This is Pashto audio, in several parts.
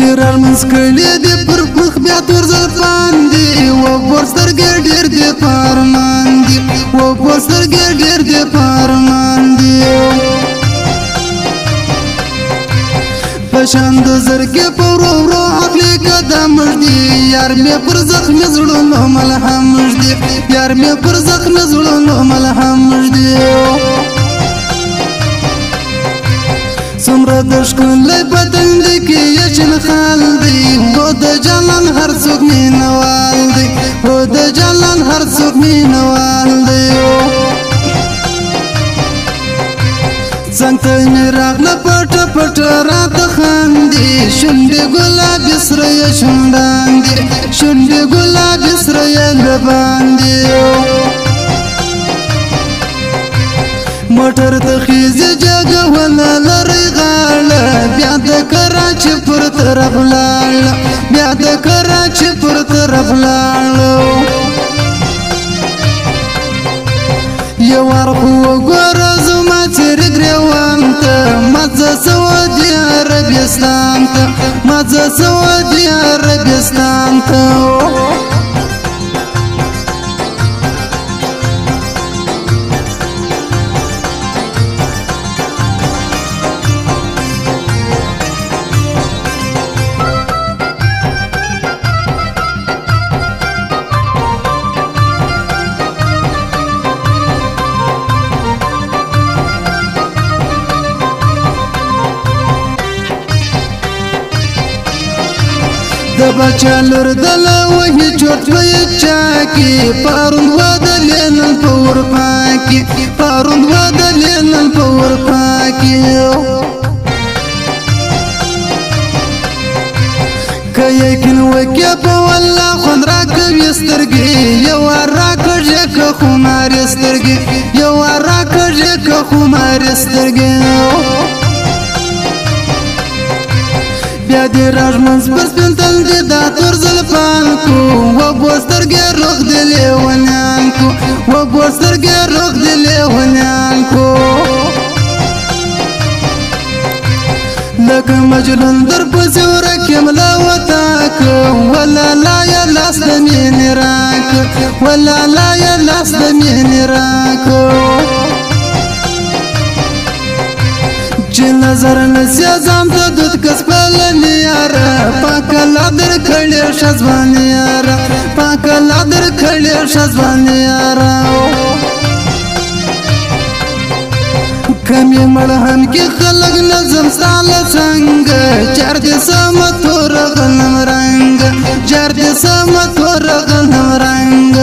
چیرال منسکلی دی پر مخ بیا تور زلفان دی و پوسترګې ډېر دی پارمان دی و پوسترګې ډېر دی پارمان دی پشان د زرګې په ورو ورو عقلي قدم دی یار مې پر زخمي زړونو ملهم دی یار مې پر زخمي زړونو ملهم دی څومره د ښکلی بدن دی کې یشل خال دی هو د جانان هر څوک مینوال دی هو د جانان هر څوک مینوال دی څنګ ته مې راغله پټه پټه راته خاندي شونډې ګلابي سره یې شونډان دي شونډې ګلابي سره یې لبان دي موټر ته خیزې جګه وله لرې غاړه بیا د کراچۍ پر طرف لاړه بیا د کراچۍ پر طرف لاړه یو وار خو وګوره زما څېرې ګرېوان ته ما ځه سعودي عربستان ته ما ځه سعودي عربستان ته د بچا لور دله وهي چورت وهي چاکي پرون ودلې نن په اروپا کې پرون ودلې نن په اروپا کې که یقین وکړې په والله خوند راکوي سترګې یو وار راکړې که خمارې سترګې یو وار راکړې که خمارې سترګې بیا دې راژمنځ پر سپین تل دې دا تور زلفان کو و بوسترګې روغ دې لیونیان کو و بوسترګې روغ دې لیونیان کو لکه مجنون در پسې ورکیم لا وتا کو ولا لا یا لاس د مینې راک ولا لا یا لاس د مینې راک چې نظر نسی ځان ته دود کس پلنی یاره پاکه لادر کړي شزواني یاره پاکه لادر کړي شزواني یاره کمی مړهم کې خلک نظم ساله څنګه چار دې سم تور غنم رنگ چار دې سم تور غنم رنگ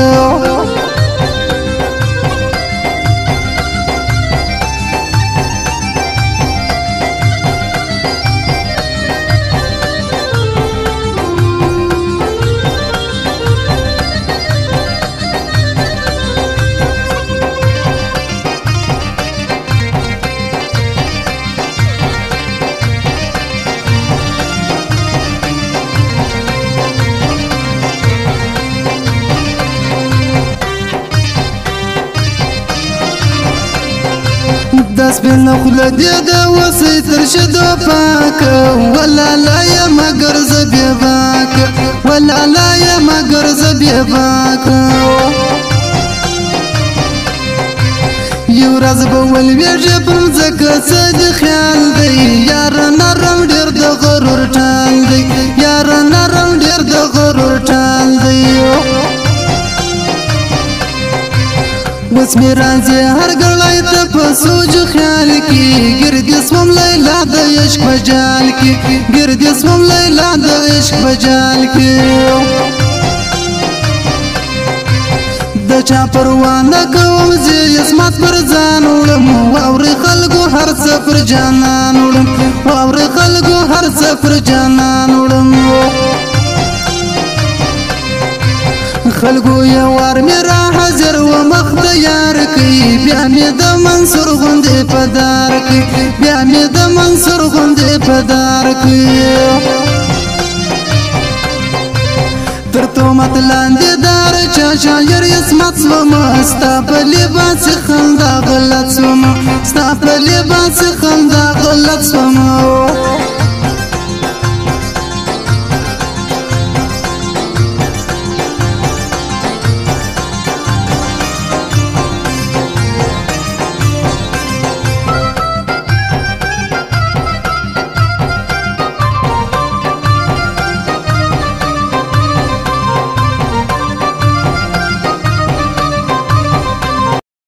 داس بین خوله دې د وسې تر شدو پاکه ولا لا یا مگر زه بې باکه ولا لا یا مگر زه بې باکه یو ورځ به ولوېږې پر مځکه څه دې خیال دی یاره نرم ډېر د غرور ټال دی یاره نرم ډېر د غرور ټال دی اوس مې راځي هر ګړی ته په سوچ خیال کې ګردې سوم لیلا د عشق په جال کې ګردې سوم لیلا د عشق په جال کې د چا پروا نه کوم زه عصمت پر ځان وړم واورې خلکو هر څه پر جانان وړم واورې خلکو هر څه پر جانان وړم خلکو یو وار مې را حاضر و مخ د یار کوي بیا مې د منصور غوندې په دار کوي بیا مې د منصور غوندې په دار کوي تر تهمت لاندې دار چا شاعر عصمت سومه ستا په لباس خندا